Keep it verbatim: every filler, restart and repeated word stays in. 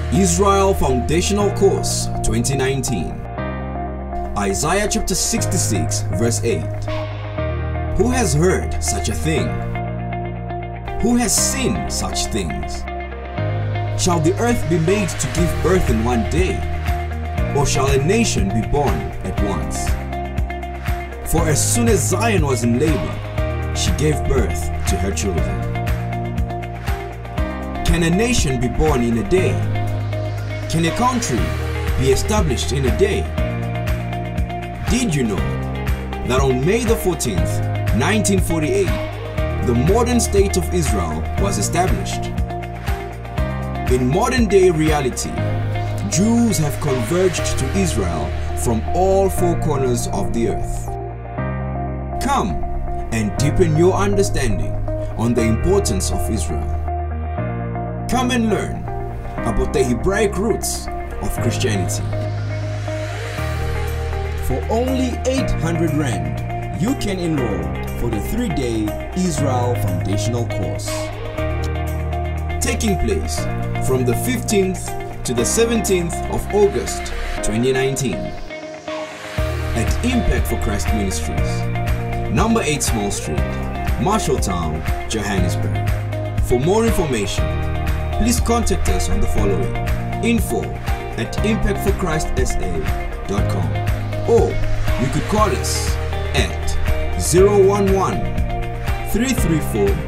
Israel Foundational Course twenty nineteen. Isaiah chapter sixty-six verse eight. Who has heard such a thing? Who has seen such things? Shall the earth be made to give birth in one day? Or shall a nation be born at once? For as soon as Zion was in labor, she gave birth to her children. Can a nation be born in a day? Can a country be established in a day? Did you know that on May the fourteenth, nineteen forty-eight, the modern state of Israel was established? In modern day reality, Jews have converged to Israel from all four corners of the earth. Come and deepen your understanding on the importance of Israel. Come and learn about the Hebraic roots of Christianity. For only eight hundred rand, you can enroll for the three-day Israel Foundational Course. Taking place from the fifteenth to the seventeenth of August twenty nineteen at Impact for Christ Ministries, number eight Small Street, Marshalltown, Johannesburg. For more information, please contact us on the following: info at impact for christ s a dot com, or you could call us at zero one one, three three four,